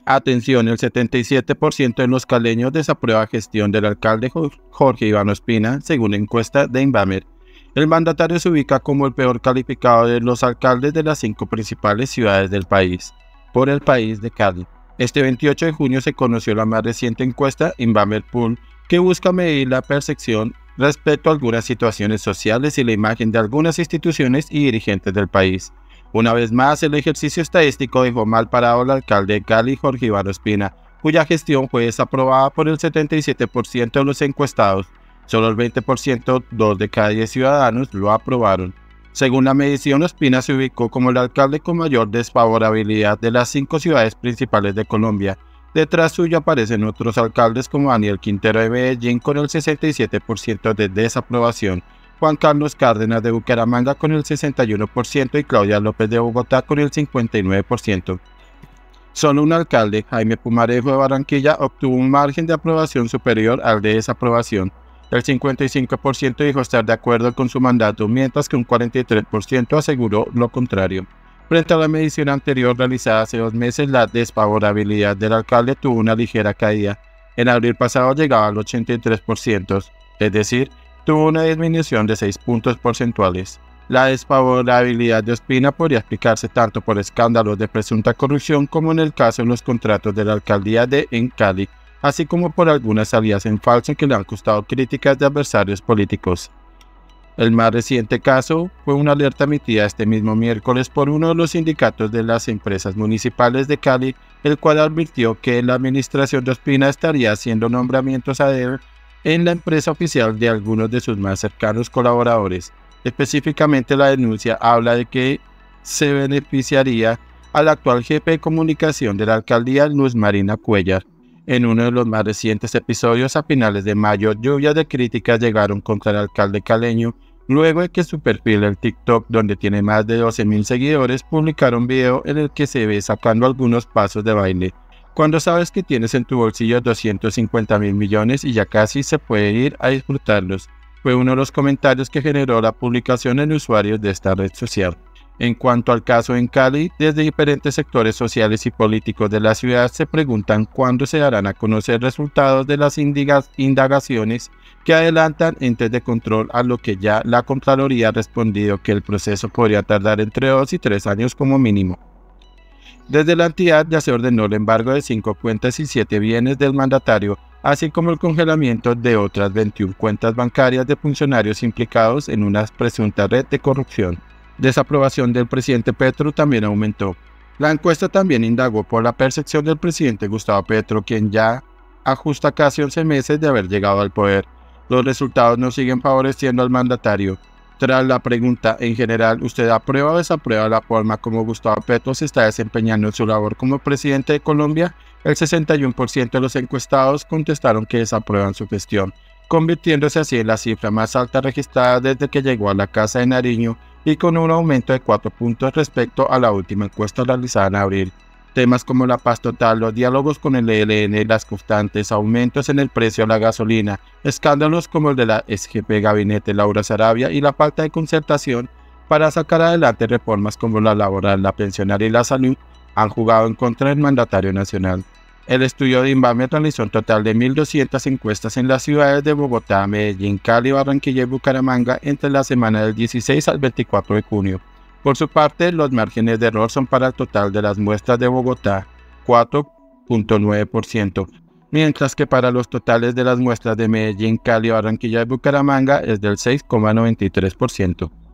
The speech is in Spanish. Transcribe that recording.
Atención, el 77% de los caleños desaprueba gestión del alcalde Jorge Iván Ospina, según encuesta de Invamer. El mandatario se ubica como el peor calificado de los alcaldes de las 5 principales ciudades del país, por El País de Cali. Este 28 de junio se conoció la más reciente encuesta Invamer Poll, que busca medir la percepción respecto a algunas situaciones sociales y la imagen de algunas instituciones y dirigentes del país. Una vez más, el ejercicio estadístico dejó mal parado al alcalde de Cali, Jorge Iván Ospina, cuya gestión fue desaprobada por el 77% de los encuestados. Solo el 20%, 2 de cada 10 ciudadanos, lo aprobaron. Según la medición, Ospina se ubicó como el alcalde con mayor desfavorabilidad de las 5 ciudades principales de Colombia. Detrás suyo aparecen otros alcaldes como Daniel Quintero de Medellín con el 67% de desaprobación, Juan Carlos Cárdenas de Bucaramanga con el 61% y Claudia López de Bogotá con el 59%. Solo un alcalde, Jaime Pumarejo de Barranquilla, obtuvo un margen de aprobación superior al de desaprobación. El 55% dijo estar de acuerdo con su mandato, mientras que un 43% aseguró lo contrario. Frente a la medición anterior realizada hace 2 meses, la desfavorabilidad del alcalde tuvo una ligera caída. En abril pasado llegaba al 83%, es decir, tuvo una disminución de 6 puntos porcentuales. La desfavorabilidad de Ospina podría explicarse tanto por escándalos de presunta corrupción como en el caso de los contratos de la alcaldía en Cali, así como por algunas salidas en falso que le han costado críticas de adversarios políticos. El más reciente caso fue una alerta emitida este mismo miércoles por uno de los sindicatos de las empresas municipales de Cali, el cual advirtió que la administración de Ospina estaría haciendo nombramientos a dedo en la empresa oficial de algunos de sus más cercanos colaboradores. Específicamente, la denuncia habla de que se beneficiaría al actual jefe de comunicación de la alcaldía, Luz Marina Cuellar. En uno de los más recientes episodios, a finales de mayo, lluvias de críticas llegaron contra el alcalde caleño, luego de que su perfil en TikTok, donde tiene más de 12,000 seguidores, publicara un video en el que se ve sacando algunos pasos de baile. Cuando sabes que tienes en tu bolsillo 250,000 millones y ya casi se puede ir a disfrutarlos, fue uno de los comentarios que generó la publicación en usuarios de esta red social. En cuanto al caso en Cali, desde diferentes sectores sociales y políticos de la ciudad se preguntan cuándo se darán a conocer resultados de las indagaciones que adelantan entes de control, a lo que ya la Contraloría ha respondido que el proceso podría tardar entre 2 y 3 años como mínimo. Desde la entidad ya se ordenó el embargo de 5 cuentas y 7 bienes del mandatario, así como el congelamiento de otras 21 cuentas bancarias de funcionarios implicados en una presunta red de corrupción. Desaprobación del presidente Petro también aumentó. La encuesta también indagó por la percepción del presidente Gustavo Petro, quien ya ajusta casi 11 meses de haber llegado al poder. Los resultados no siguen favoreciendo al mandatario. Tras la pregunta en general, ¿usted aprueba o desaprueba la forma como Gustavo Petro se está desempeñando en su labor como presidente de Colombia? El 61% de los encuestados contestaron que desaprueban su gestión, convirtiéndose así en la cifra más alta registrada desde que llegó a la Casa de Nariño y con un aumento de 4 puntos respecto a la última encuesta realizada en abril. Temas como la paz total, los diálogos con el ELN, las constantes aumentos en el precio de la gasolina, escándalos como el de la exjefe de gabinete Laura Sarabia y la falta de concertación para sacar adelante reformas como la laboral, la pensionaria y la salud han jugado en contra del mandatario nacional. El estudio de Invamer realizó un total de 1.200 encuestas en las ciudades de Bogotá, Medellín, Cali, Barranquilla y Bucaramanga entre la semana del 16 al 24 de junio. Por su parte, los márgenes de error son para el total de las muestras de Bogotá, 4.9%, mientras que para los totales de las muestras de Medellín, Cali, Barranquilla y Bucaramanga es del 6.93%.